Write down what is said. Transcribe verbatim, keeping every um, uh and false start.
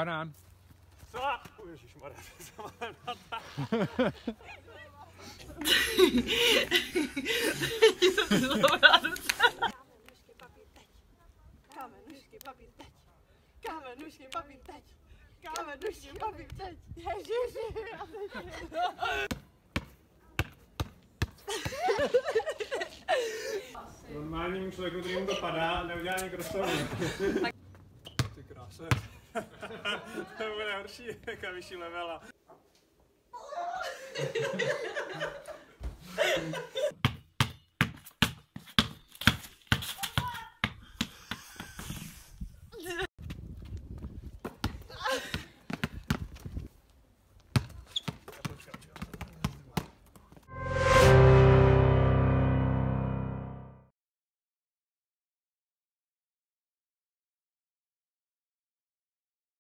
banán. Co? Ježišmarja, to jsem ale natáhl. Kamenušky, papír, teď. Kamenušky, papír, teď. Kamenušky, papír, teď. Ježiši, já teď. Normálnímu člověku, který mu to padá, neudělá ani krosovu. Ty kráse. To bude horší, jaká vyšší levela.